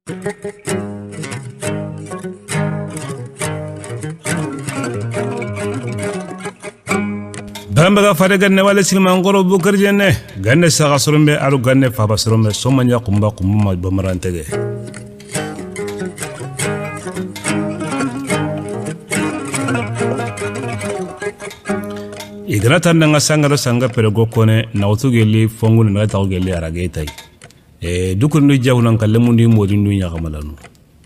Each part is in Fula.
Bambaga fare ganne wala silman goro bukar jenne ganne saga sorombe alu ganne faba sorombe somanya kumba kumma bamarantege igrata nanga sangaro sanga perego kone na utugeli fongu na tawgeli aragetai dukundu jawunan kallemundi modindu nyakamalanu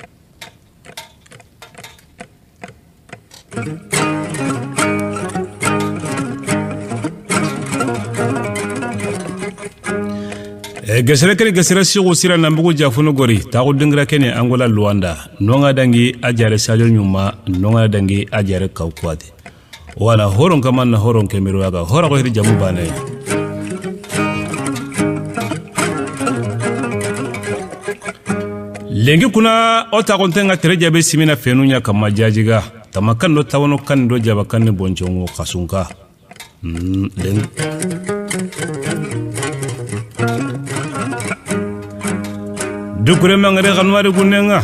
gesere sigo sira nambugo jafuno gori tago dingra kene angola luanda nonga dangi ajare sajo nyuma nonga dangi ajare kawkwati wala horon kaman na horon kemiro yaga hora ko hiri jamu bane lengi kuna ota kontenga tereja be simina fenunya kama jajiga tamakan do tawono kan do jabakan ne bonjongo kasunka lengi dukure mangare kanwari kunenga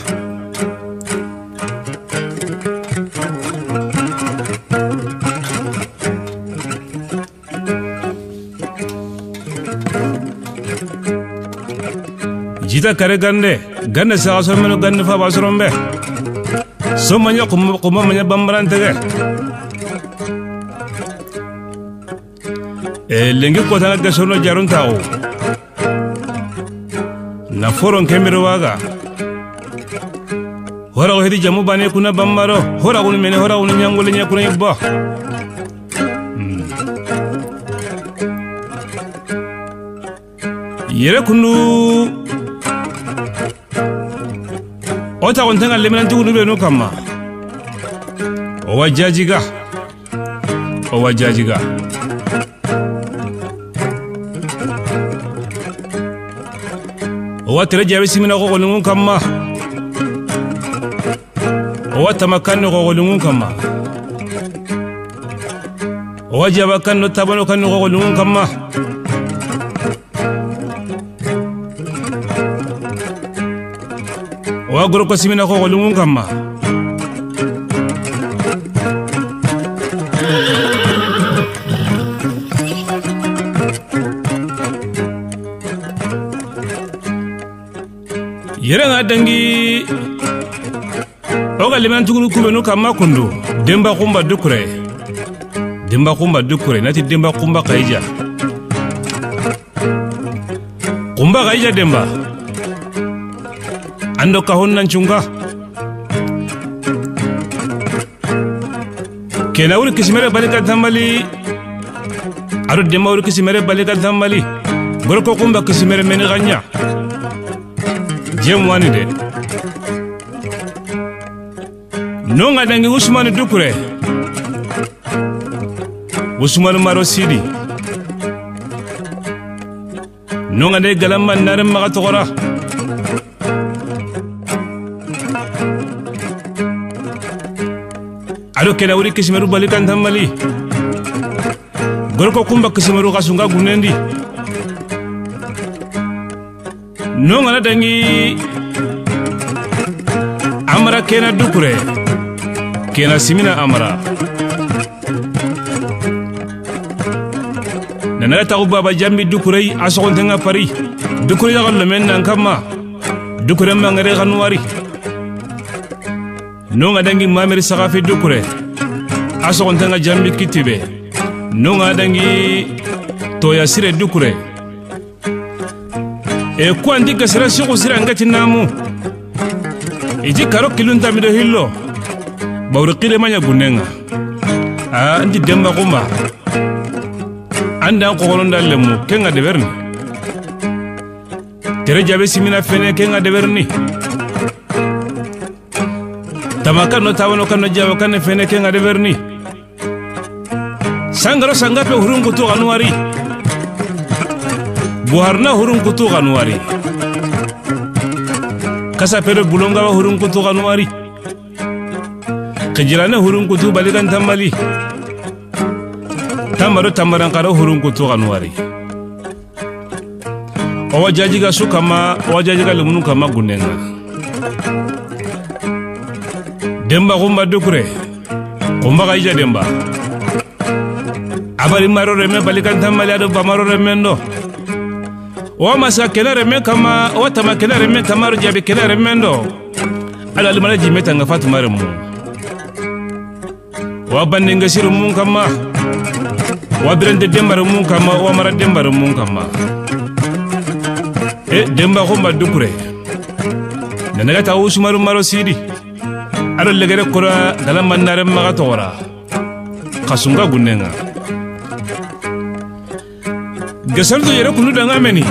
jita kare gande sa asomeno gande fa basrombe somanya kuma manya bambarantege lengi kota ga sono jarun tawo na foron kemiro waga hora hedi jamu bane kuna bambaro hora kunu mene hora kunu nyangole nya kuna yibba yere kunu ota kontenga lemena tukunu beno kama owajajiga watere jabe simina ko golungun kama wata makanno ko golungun kama wajaba kanno tabano kanno ko golungun kama wa goro ko simina ko golungun kama yere dangi oga liman tugunu kubenu kama kundu demba kumba dukure nati demba kumba kaija demba ando kahonnan chunga kena uri kisimere balika tambali aru demba uri kisimere balika tambali gorko kumba kisimere meni ganya jem wani de nonga dangi Usman Dukure Usman Maro Sidi nonga de galamman naram maga togora ado kena wuri kisimeru balikan tamali gorko kumba kisimeru kasunga gunendi nonga na dangi amara kena Dukure kena simina amara nana ta baba jambi Dukure asokontenga pari Dukure ya gallo men nan kama Dukure mangare kanwari nonga dangi mameri sagafe Dukure asokontenga jambi kitibe nonga dangi toya sire Dukure kwa ndika sira siku sira ngati namu iji karo kilunta mido hillo bawri qile manya gunenga ndi demba kuma anda ko golonda lemu kenga de berni tere jabe simina fene kenga de berni tamaka no tawano kano jabe kan fene kenga de berni sangaro sangape hurungu to anwari buharna hurun kutu kanwari kasa pere bulonga wa hurun kutu kanwari kejirane hurun kutu balikan tamali tamaro tamaran karo hurun kutu kanwari owajajiga su kama owajajiga lemunu kama gunenga demba kumba dukure kumba kaija demba abali maro reme balikan tamali ado bamaro remendo wa masa kela reme kama wa tama kela reme kama ro jabi kela remendo ala limala jimeta nga fatu maremu wa bandinga siru mun kama wa birende demba mun kama wa mara demba mun kama demba kumba dukure nanaga ta usumaru maro sidi ado legere kora dalam mandare maga tora kasunga gunenga gesaldo yere kunu danga meni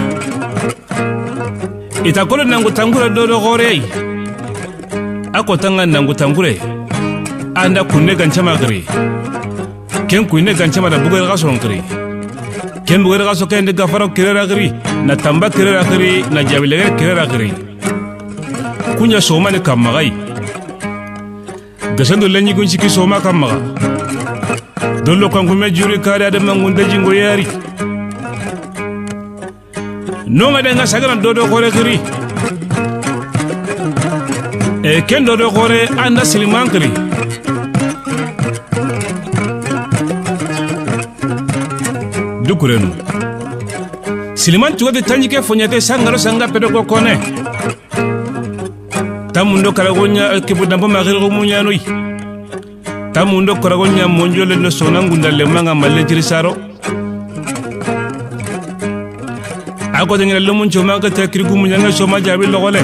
ita kolo nangu tangura dodo gorei ako tanga nangu tangure anda kunne ganchama gri ken kunne ganchama da bugar gaso ngri ken bugar gaso ken de gafaro kirera gri na tamba kirera gri na jabilegere kirera gri kunya soma ne kamagai gasando lenyi gunchi ki soma kamaga dollo kangu me juri kare ada mangunda jingo yari nonga denga sagana dodo kore gri ken dodo kore anda siliman gri dukurenu siliman tuwa de tanjike fonyate sangaro sanga pedo ko kone tamundo karagonya kibu dambo magiro munya noi tamundo karagonya monjole no sonangunda le manga maletiri saro ako tengere le muncho manga takrigu munya nga soma jabi logole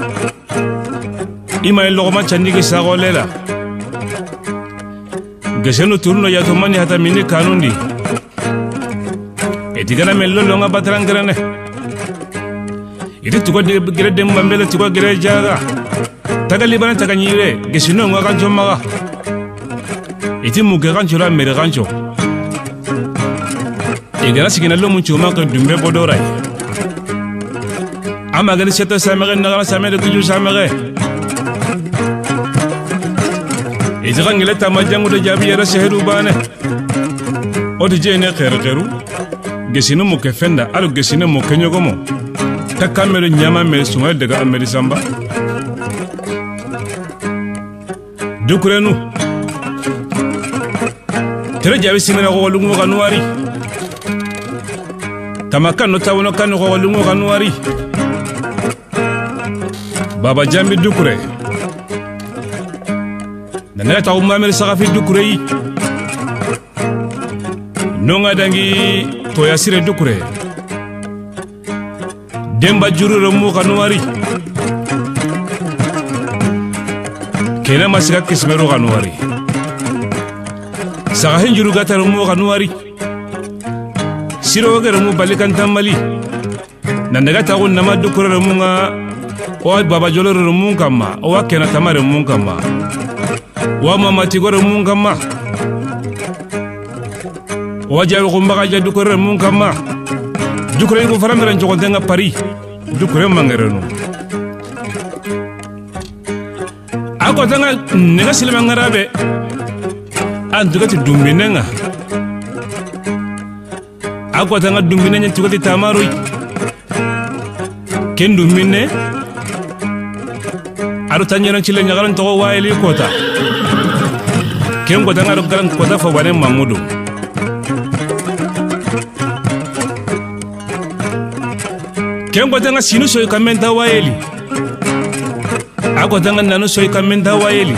ima logoma chandige sagolela geseno turno ya to mani hata mini kanundi etigana mello longa batrangirane iti tuko gire demba mbele tuko gire jaga tagali bana taganyire gesino ngwa kancho maga iti muge kancho la mere kancho igara sigina lo muncho maka dumbe bodorai ama gani seta samere nagara samere kuju samere iti kangile tamajangu de jabi yara sehedu bane oti jene kheru gesino muke fenda alo gesino muke nyogomo takamero nyama me sunga daga ameri samba dukurenu tere jabi simena ko lungu kanwari tamakano tawono kanu ko lungu kanwari baba jambi dukure nana taw mamere sagafi dukure yi nonga dangi to yasire dukure demba jururo mu kanwari kena masika kismero kanwari saga hinjuru gataro mu kanwari siro wagero mu balikan tamali nandaga tawo nama dukure mu nga o baba joloro mu kama o kena tamare mu kama wa mama tigoro mu kama o jaru kumbaga jadukure mu kama dukure ko faramere njogonte nga Paris dukure mangerenu ako tanga nega silema ngarabe andugati dumbinenga ako tanga dumbinenya tugati tamaroi ken dumbine aro tanyera chile nyagaran to waeli kota ken ko tanga ro garan kota fo wane mamudu kengo tanga sinu soy kamenta waeli ako tanga nanu soy kamenta waeli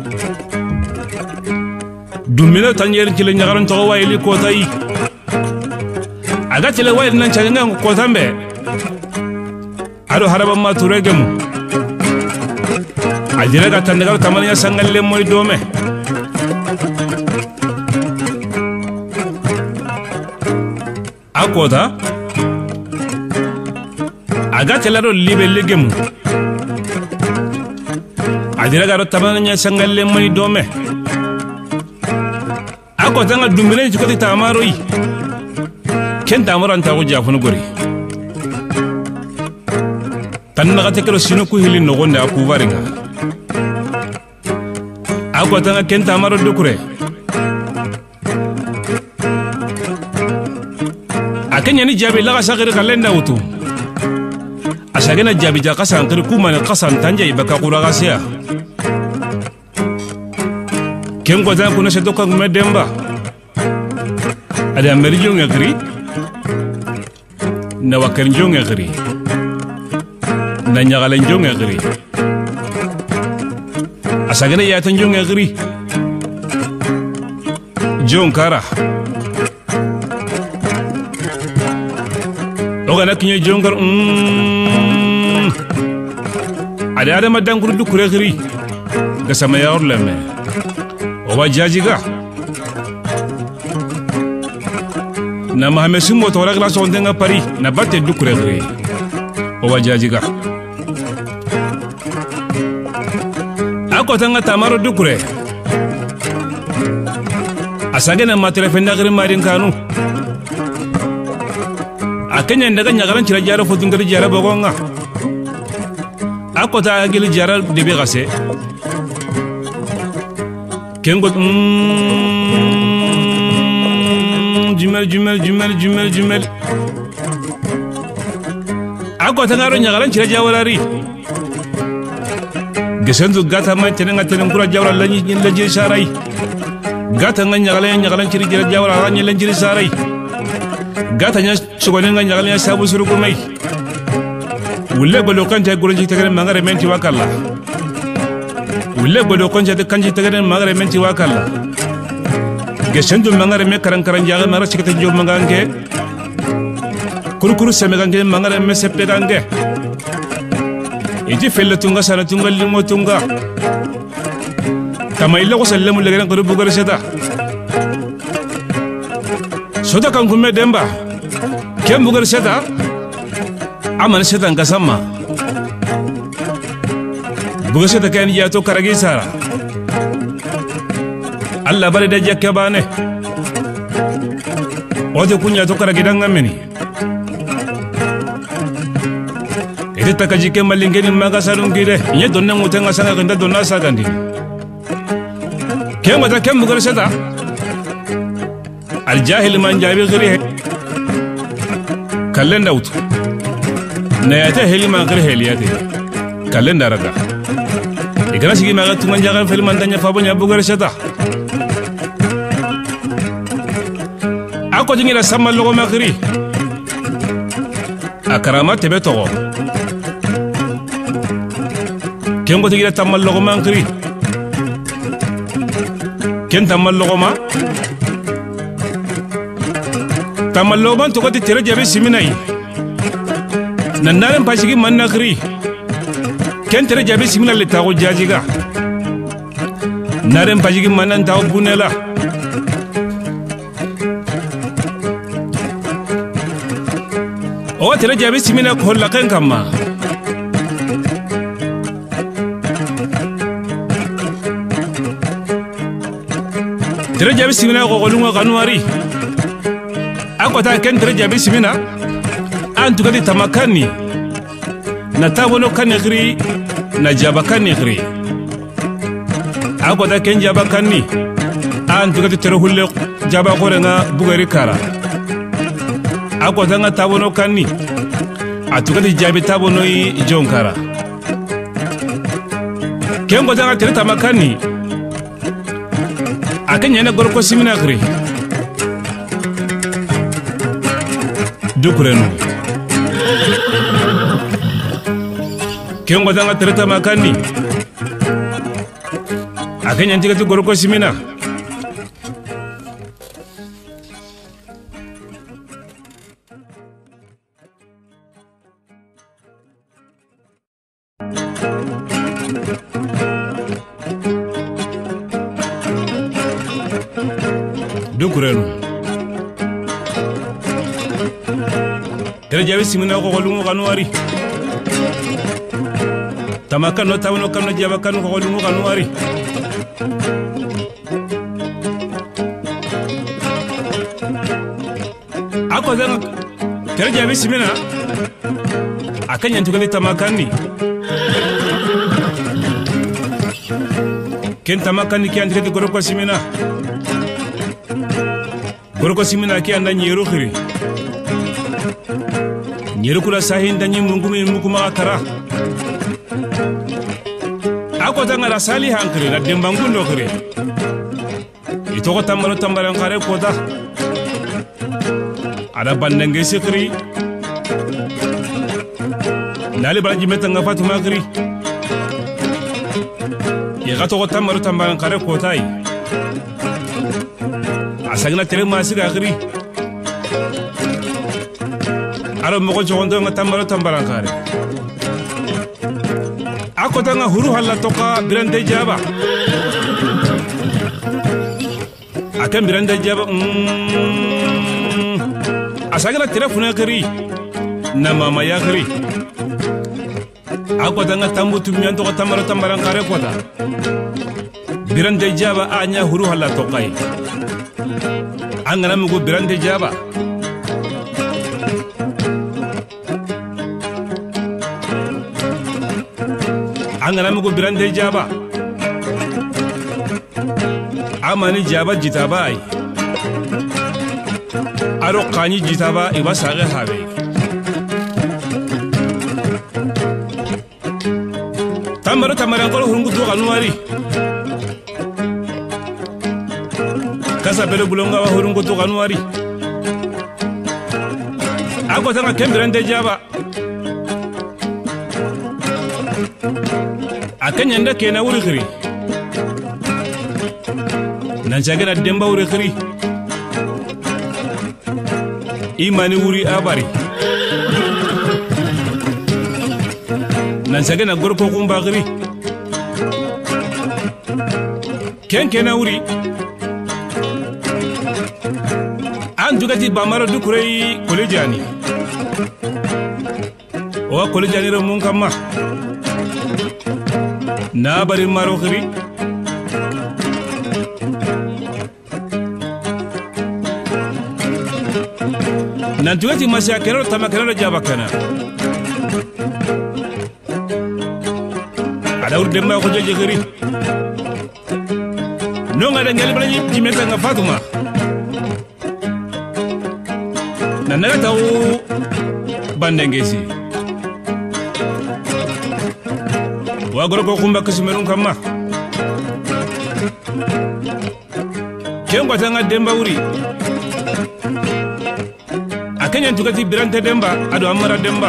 dumina tanyer chile nyagaran to waeli ko tai aga chile waeli nan changa ko tambe ado haraba ma turegemu ajira ga tandaga tamanya sangalle moy dome akoda aga telaro libe legemu adira garo tamanya sangalle mani dome ako tanga dumbine jikoti tamaroi ken tamaran ta ko jafunu gori tanna gate kero sino ku hili no gonda ku varinga ako tanga ken tamaro dukure akenya ni jabe laga sagere kalenda utu asagena jabija kasan kiri kumane kasan tanja ibaka kuragasia kengo tan kuna sedoka ngumedemba ada amerijo ngakri na wakarnjo ngakri na nyagalenjo ngakri asagena yatanjo ngakri jonkara ogana kinyo jongar ada madanguru du kurekri ga sama ya orleme oba jajiga na mahamesu mo tora gla sonde nga pari na batte du kurekri oba jajiga ako tanga tamaro du kure asagena matre fendagri marin kanu akenya ndaga nyagaran cira jara fotun gari jara bogonga akota agil jara debe gase kengo jumel akota ngaro nyagaran cira jawarari gesendu gata ma tenenga kura jawra lanyi sarai gata nga nyagalan cira jawra lanyi sarai gata nya sugonenga nyagalan sabu suru ko mai wulle bolo kanja goronji tegere mangare menti wakalla wulle bolo kanja de kanji tegere mangare menti wakalla gesendu mangare me karan jaga mara cikete jo mangange kurukuru semegange mangare me seppe gange iti felle tunga sana tunga limo tunga tamailla ko sallemu legere ko bugare seta soda kan kume demba kem bugar seta aman seta ngasama bugar seta kan ya to karagi sara alla bare da jakke bane ode kunya to karagi danga meni ede takaji ke malingeni maga sarun gide nye donna mutenga sanga ganda donna sagandi kem wata kem bugar seta الجاهل من جابي غيره كلن دوت نياته هلي ما غير هلياته كلن درجة إذا سيجي ما قلت من جاهل في المنتجع فابوني أبو غرشتا أكو جيني رسام اللغة ما غيري أكرامات تبتوه كم قلت جيني تام اللغة ما غيري كم تام اللغة ما tamalloban to gati tere jabe siminai nannaren pashigi manna khri ken tere jabe simina le tago jajiga naren pashigi mannan tago bunela o tere jabe simina ko laken kamma tere jabe simina ko golunga kanwari akota ken tere jabe simina antu gadi tamakani na tawono kanegri na jaba kanegri akota ken jaba kanni antu gadi tere hulle jaba korenga bugari kara akota nga tawono kanni atu gadi jabe tawono yi jonkara ken gota nga tere tamakani akenya na gorko simina gri dukurenu kengo danga tereta makani akenya ntika tu goroko simina dukurenu tere jabe simina ko golungo kanwari tamakano tawno kano jaba kanu ko golungo kanwari ako zanga tere jabe simina akanya ntukali tamakani ken tamakani ki andike goroko simina ki anda nyeru khiri nyerukula sahin danyi mungumi mukuma kara ako tanga rasali hankre na dembangundo kre itoko tambaro tambaran kare kota ada bandenge sekri nali balaji metanga fatuma kri ya toko tambaro tambaran kare kota yi asagna tere masiga kri aro mogo jogondo nga tambaran kare ako tanga huru halla toka birande jaba akan birande jaba asagna telefona kari na mama ya kari ako tanga tambutu mianto tambaran kare kota birande jaba anya huru halla tokai angana mugo birande jaba angana mugo birande jaba amani jaba jitaba ay aro qani jitaba iba sage habe tamara ko hurungu to kanwari kasa bele bulonga wa hurungu to kanwari ako tanga kembirande jaba akanya nda kena wuri khiri nan jagana demba wuri khiri imani wuri abari nan jagana gorko kumba khiri kena wuri an dugati bamaro dukurei kolejani o kolejani ro mun kamma na bari maro khiri nan tugati masya kero tamakero jabakana ada ur demba ko jeje khiri no ngada ngel balaji jimeta nga fatuma nanaga taw bandengesi wa goro ko kumba kisumerun kamma kengo tanga demba wuri akanya tugati birante demba ado amara demba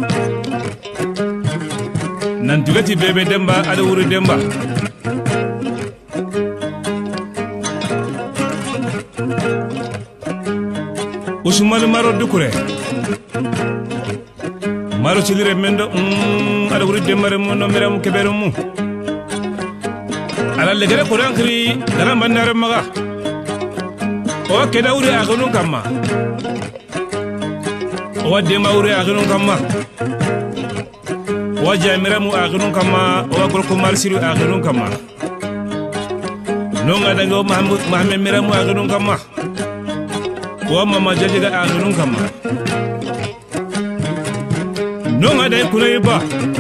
nan tugati bebe demba ado wuri demba usumani maro dukure maro chilire mendo ada wuri dembare mu no meramu kebere mu ala legere ko rankri dara bandare maga o keda wuri agunun kamma o demba wuri agunun kamma o jamiramu agunun kamma o gorko marsiru agunun kamma no ngada ngo mahammed meramu agunun kamma o mama jajiga agunun kamma no ngada kunay ba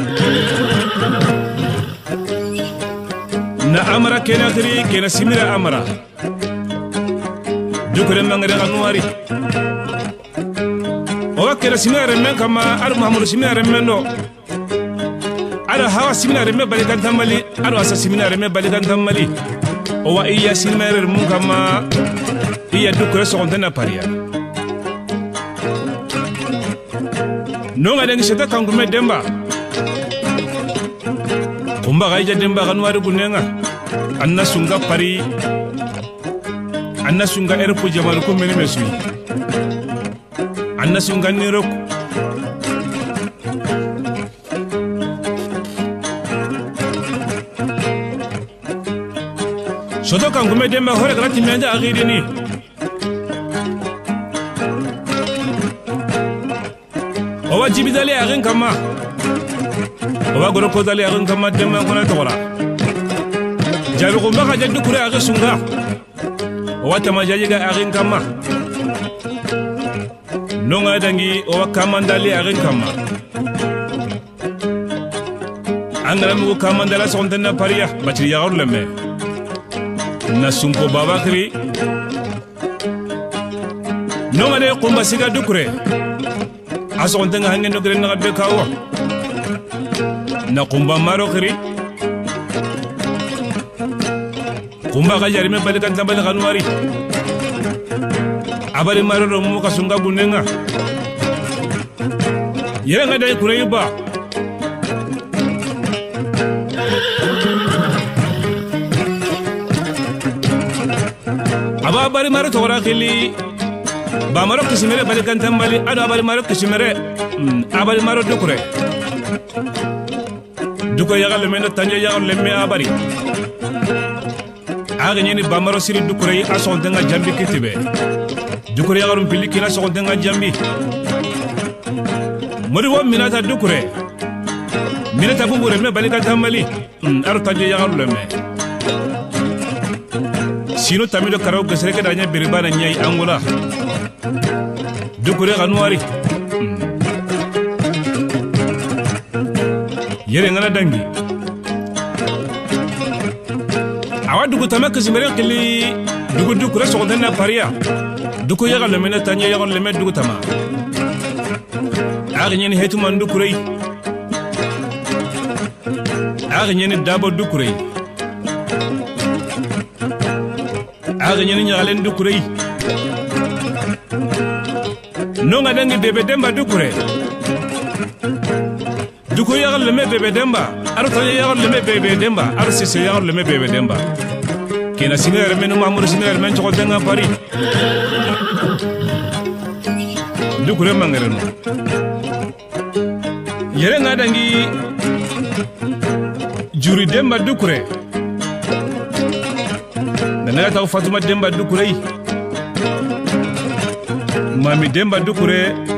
na amara kena khiri kena simira amara dukure mangere kanwari o kena simira remen kama ar mahamud simira remendo ara hawa simira remme balikan tamali ar asa simira remme balikan tamali o wa iya simira mun kama iya dukure so kontena paria no ngada ngi seta kangume demba kumba gaija demba kanwari gunenga anna sunga pari anna sunga erpu jamal ko meni mesui anna sunga nirok soto kangume demba hore grati menda agirini owa jibidali agin kama owa goro ko dali agin kama demba kona togora jabi ko mbaka jaddu kure agi sunga owa tamajaji ga agin kama nonga dangi owa kamandali agin kama angara mu kamandala sontena paria bati ya urleme na sumpo babakri nonga de kumba siga dukure asontenga hangen no gren na be kawo na kumba maro khiri kumba ga jarime balikan tambal kanwari abari maro ro mu kasunga bunenga yere nga dai kureba aba bari maro tora khili ba maro kisimere balikan tambali ado bari maro kisimere abari maro dukure duko yagal mena tanje yagal lemme abari aga nyeni ba maro siri dukure ason denga jambi kitibe dukure yagal pili kina son denga jambi mori wo minata dukure minata bubure me balikan tambali aro tanje yagal lemme sino tamido karaw gesere ke danya biribana nyai angola dukure kanwari yere ngana dangi awa dugu tamak simere kili dugu dukure sokondena paria dugu yaga lemena tanya yaga leme dugu tama agi nyeni hetu man dukure agi nyeni dabo dukure agi nyeni nyalen dukure nonga dangi bebe demba dukure duko yagal leme bebe demba aro tanya yagal leme bebe demba aro sise yagal leme bebe demba kena sinere menu mamour sinere men choko denga pari dukure mangereno yere nga dangi juri demba dukure nana taw fatuma demba dukure mami demba dukure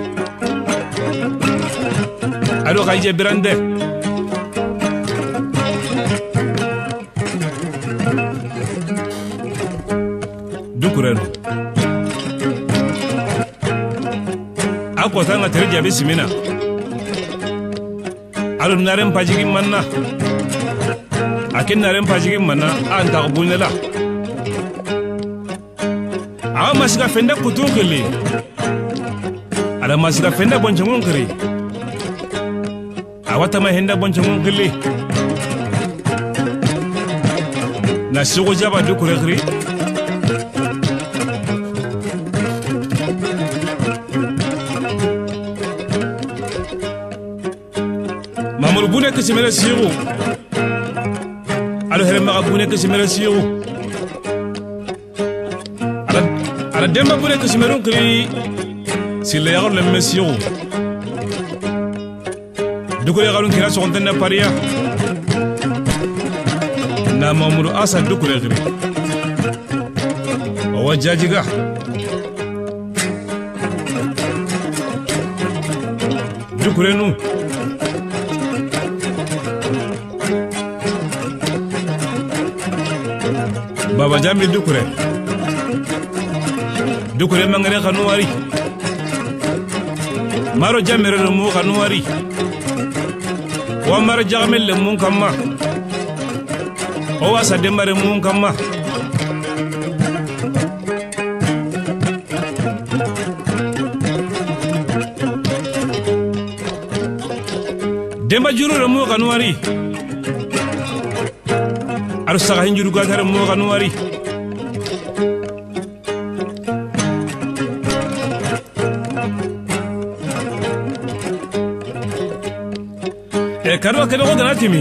ado kaije birande dukure no ako tanga tere jabe simina ado naren pajigi manna akin naren pajigi manna anta bunela awa masika fenda kutukili ala masika fenda bonchangon kiri awata ma henda bonchangon kili na sigo jaba dukure kiri mamur bune kisimere sigo alo here maga bune kisimere sigo ala demba bune kisimerun kiri sile yagar le mesiyo dukure yagarun kira sokontena paria na mamuru asa dukure kiri owa jajiga dukure nu baba jambi dukure mangere kanuari maro jamere no mu kanuari wa maro jamel le mun kamma o wasa dembare mun kamma demba juru no mu kanuari aro saga hinjuru gatare mu kanuari karo kene ko ganatimi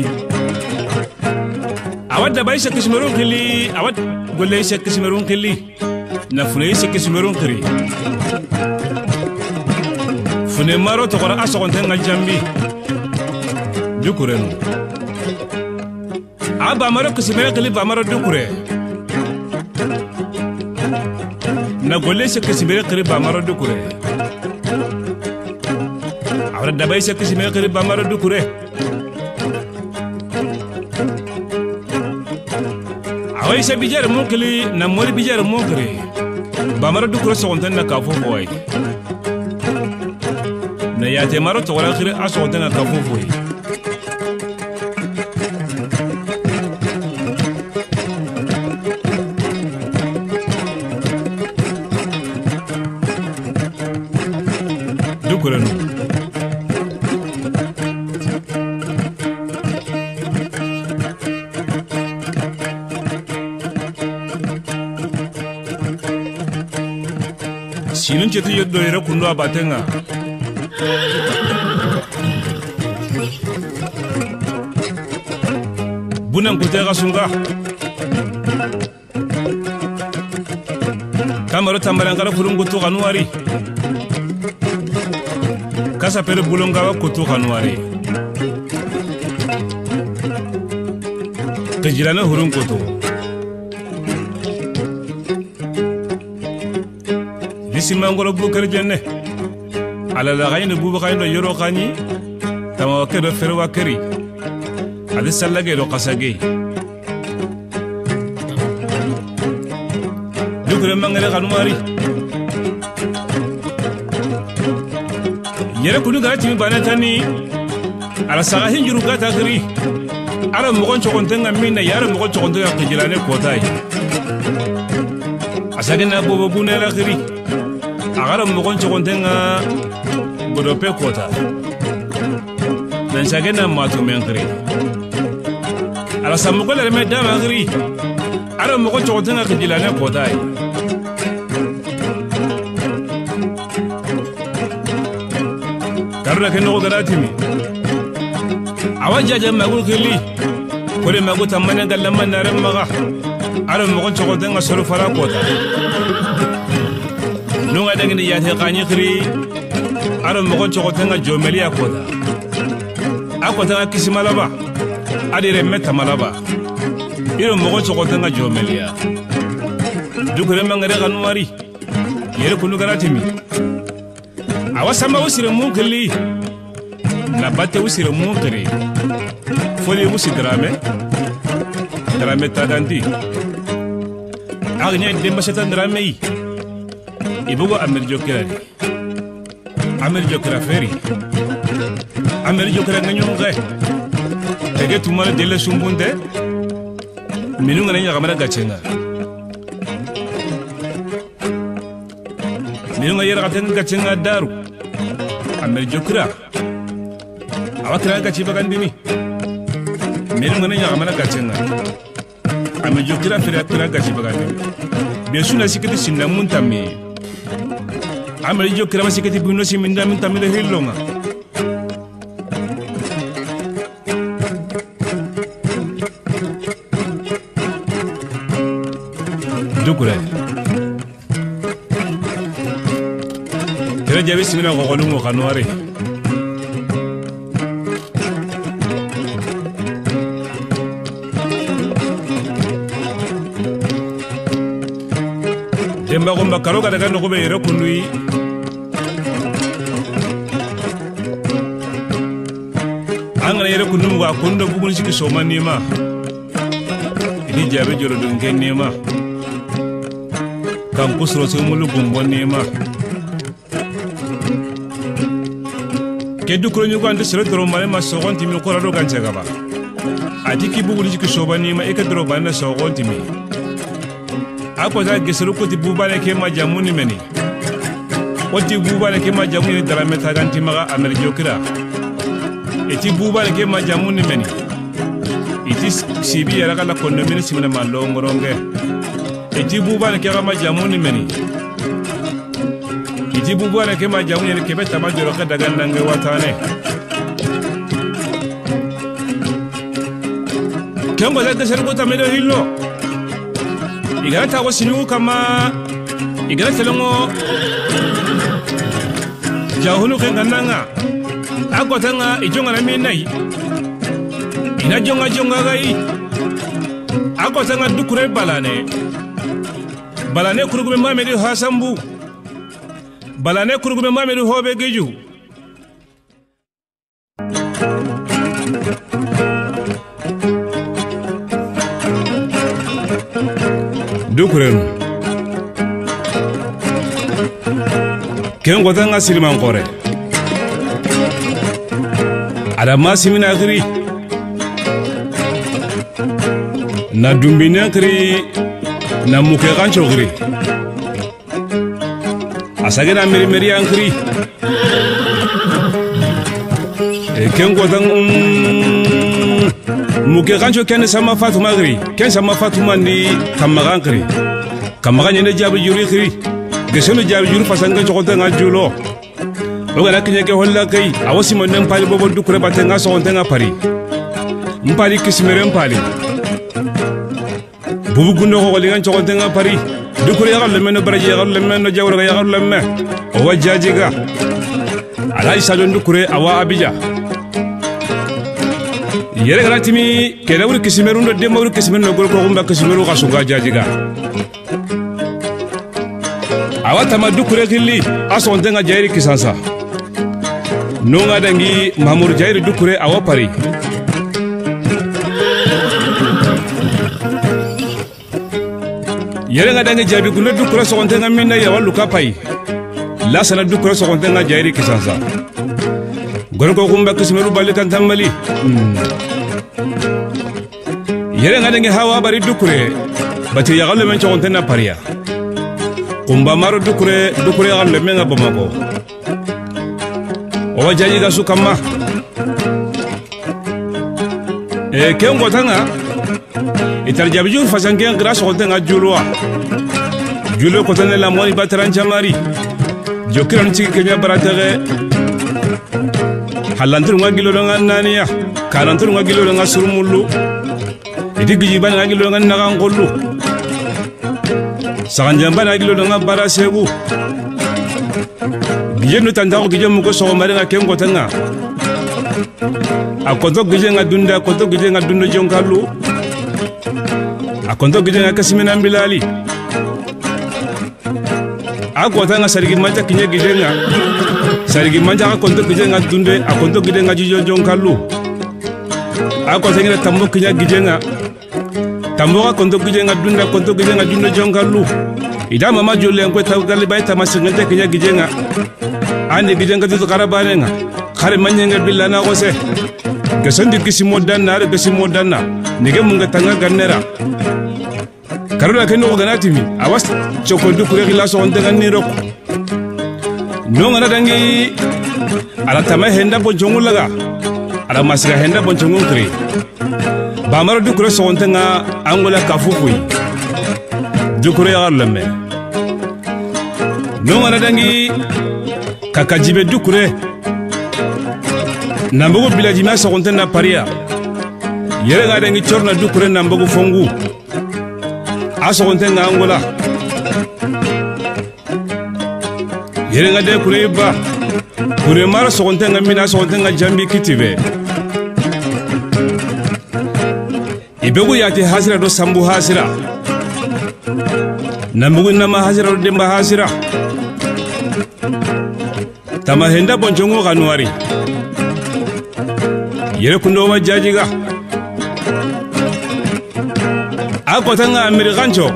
awad da bay shek ismerun khili awad golle shek ismerun khili na fune shek ismerun khiri fune maro to qora aso konten ngal jambi dukurenu aba maro kismere khili ba maro dukure na golle shek ismere khiri ba maro dukure awad da bay shek ismere khiri ba maro dukure awayse bijere monkeli na mori bijere monkere bamara dukure sokonten na kafofo way na yate maro to wala khire asokonten na kafofo way dukure no sinun cetu yoddo yere kundo abatenga bunan kutega sunga kamaro tambarangara furungutu kanuari kasa pere bulongawa kutu kanuari kejirana hurungutu lisimangoro bukar jenne alala gayne bubu kayno yoro kani tama wakedo fere wakeri adi sallage do kasage dukure mangere kanumari yere kunu gati mi banatani ala saga hinjuru gata gri ala mogon chokontenga minna yara mogon chokontenga kejirane kotai asage na bobo bunela gri agara mogon chokontenga bodope kota dan sage na matu mengri ala samugo le me dama gri ala mogon chokontenga kejirane kotai karuna ke nogo garatimi awajaja magul kili kore magu tamane galama nare maga ala mogon chokontenga soro fara kota nunga dangini yate kanyi kiri ala mogon chokontenga jomeli akota akota kisimalaba adire meta malaba iro mogon chokontenga jomelia dukure mangare kanumari yere kunu garatimi awasamba usire mukili na bate usire mukiri foli usi drame tadandi agnya demba setan drame yi ibugo amir jokira feri amir jokira nganyonga tege tumana dele sumbunde minunga nanya kamera gachenga minunga yera katenga gachenga daru amir jokira awakira gachi bagandini minunga nanya kamera gachenga amir jokira feri akira gachi bagandini besuna sikiti sinna muntami amir jokira sikiti buno siminda muntami de hillonga dukure tere jabi simina ko kolungo kanware demba gomba karoga daga no be yero kunui angana yero kunu wa kundo bugun siki somanima idi jabi joro dunke nema kan kusuro sai mulu gumbon nema ke dukuro nyugo ande sere doro male ma sogonti mi korado ganche gaba atiki buguli jiki soba nema e ka doro bana sogonti mi ako za gesuru ko ti bubale ke ma jamuni meni woti bubale ke ma jamuni dara meta ganti maga amer jokira eti bubale ke ma jamuni meni iti sibi yara kala kondo mini simena ma longoronge iti bubale ke ma jamuni meni iti bubale ke ma jamuni ke beta ma joro ka daga nange watane kembo za gesuru ko tamedo hillo igara tago sinu kama igara telongo jahulu kengananga akotanga ijonga na minai ina jonga gai akotanga dukure balane kurugume mamedi hasambu balane kurugume mamedi hobe geju dukuren ken gotanga siliman kore ada masimina gri na dumbina gri na muke kancho gri asage na meri ankri ken gotang muke kancho ken sama fatuma gri ken sama fatuma ni kamagankri kamaganye ne jabu juri gri gesenu jabi juru fasanga chokote nga julo oga nakinye ke holla kai awasi mo nem pali bobo dukure batenga so ontenga pari mpali kismere mpali bubu gundo ko linga chokote nga pari dukure ya galle meno baraji ya galle meno jawra ya galle me o wajajiga alai sadon dukure awa abija yere garatimi kena wuri kismeru ndo de mawuri kismeru gol ko gumba kismeru kasuga jajiga awata madukure gilli ason denga jairi kisansa nonga dangi mamur jairi dukure awa pari yere nga dangi jabi gundo dukure so ontenga minna ya waluka pai la sana dukure so ontenga jairi kisansa gol ko gumba kismeru balikan tamali yere nga dangi hawa bari dukure bati ya galle men chontena paria kumba maro dukure galle men ga bamako o wajaji ga sukama kengo tanga itar jabijur fasange grâce ko tanga julo ko tane la moni batran jamari jokiran ci kenya baratere halantur ngagilo ngannaniya karantur ngagilo ngasurmullu idigi ban ngagilo ngannaga ngollu saganjamba ngagilo ngabara sebu gijenu tandako gijemu ko so mari ngakengo tanga akonto gijenga dunda jonkalu akonto gijenga kasimena mbilali agota nga sarigi manja kinye gijenga sarigi manja akonto gijenga dunde akonto gijenga jijo jonkalu akonto ngira tambo kinye gijenga tambo akonto gijenga dunda akonto gijenga dunda jonkalu ida mama jolle ngwe tawgali bayta masinga kinye gijenga ane gijenga tutu karabanenga khare manyenga billana gose gasondi kisimo danna nige munga tanga ganera karula kendo ganati mi awas choko dukure gilaso onde ganiro no ngana dangi ala tama henda bonjongulaga ala masiga henda bonjongungri bamaro dukure so onde nga angola kafufui dukure yarleme no ngana dangi kakajibe dukure nambogo bilaji ma sokontena paria yere ga dangi chorna dukure nambogo fongu asokontenga angola yere ga de kureba kure mara sokontenga mina sokontenga jambi kitibe ibegu yati hasira do sambu hasira nambogo nama hasira do demba hasira tama henda bonjongo kanwari yere kundo wajajiga akotanga amerikancho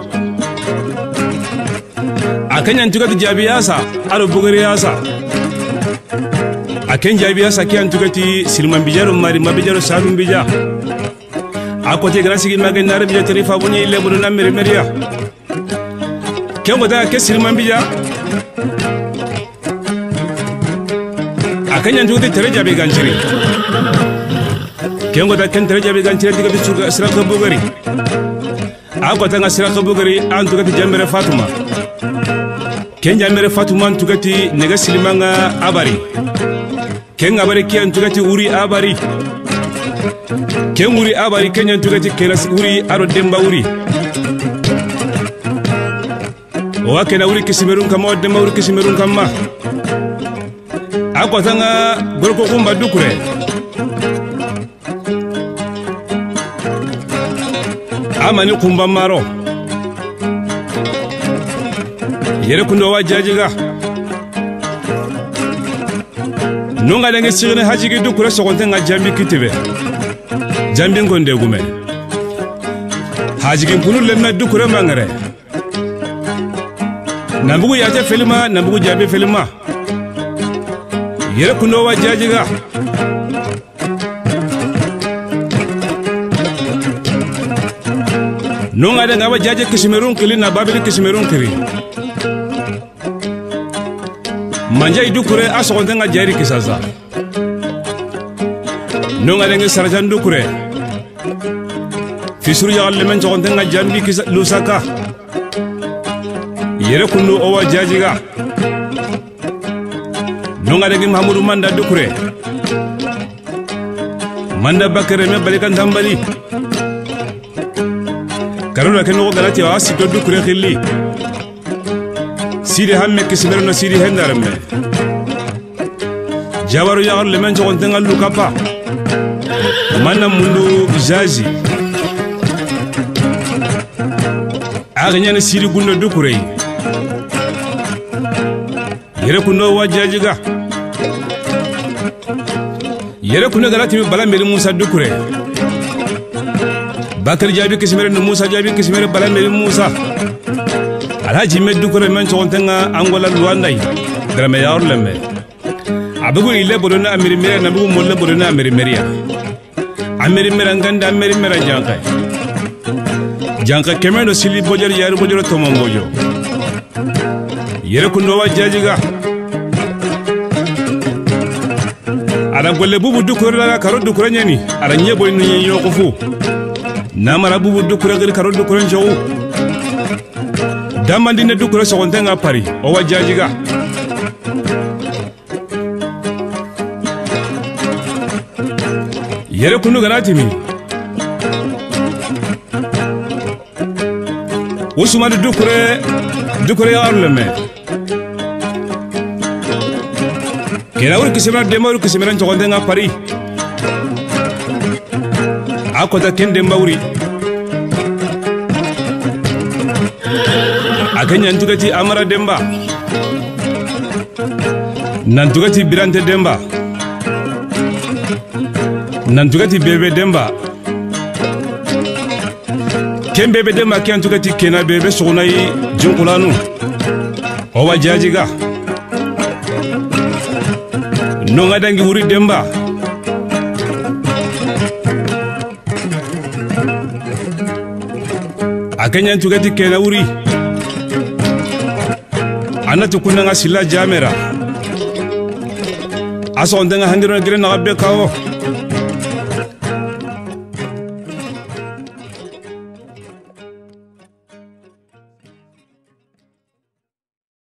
akanya ntukati jabiyasa aro bugariyasa aken jabiyasa kian tukati silman bijaro mari mabijaro salum bija akote grasigi magenare bija tarifa bunyi leburu na meria kengo da ke silman bija akanya ntukati tere jabi ganchiri kengo da ken tere jabi ganchiri diga bisuga siraka bugari akotanga siraka bugari antukati jambere fatuma ken jambere fatuma antukati nega silimanga abari ken abari ki antukati uri abari ken uri abari ken antukati kenas uri aro demba uri owa kena uri kisimerun kama demba uri kisimerun kama akotanga gorko kumba dukure amani kumba maro yere kundo wajajiga nunga dangi sigine hajigi dukure sokontenga jambi kitibe jambi ngonde gume hajigi kunu lemme dukure mangare nambugu yaje felima nambugu jabi felima yere kundo wajajiga nunga dangi wajaje kisimerun kili na babili kisimerun kiri manja idukure asokontenga jairi kisaza nunga dangi sarajan dukure fisuru yagal lemen sokontenga jambi kisa lusaka yere kundu owa jajiga nonga dagi Mahamadou Manda Dukure Manda Bakare me balikan tambali karuna keno galati wa sito Dukure khili sidi hamme kismero no sidi hendarme jabaru yagar lemen jogon tengal lukapa manna mundu jaji aganyane sidi gundo Dukure yere kundo wa jajiga yere kundo galati bala meri Musa Dukure Bakar jabi kismere no Musa jabi kismere bala meri Musa Alhaji me Dukure men chontenga Angola Luanda drame yaor lemme abugo ile bodona amiri mere na bugo molle bodona amiri meria amiri mera nganda amiri mera janka kemeno sili bojor yaru bojor tomombojo yere kundo wa jajiga ara golle bubu Dukure la karo Dukure nyani ara nyebo ni yokufu namara bubu Dukure gari karo Dukure njowu damandine Dukure sogontenga pari owa jajiga yere kunu ganatimi Usman Dukure ya arleme kera ur kisimera demaru kisimera sogontenga pari akota kende mbawri akanya ntugati Amara Demba nantugati Birante Demba nantugati Bebe Demba ken Bebe Demba ken ntugati Kena Bebe sogonai junkulanu owa jajiga nonga dangi Wuri Demba akanya ntugati Kena Wuri anatu kunanga sila jamera aso ondenga hangiro ngire na gabe kawo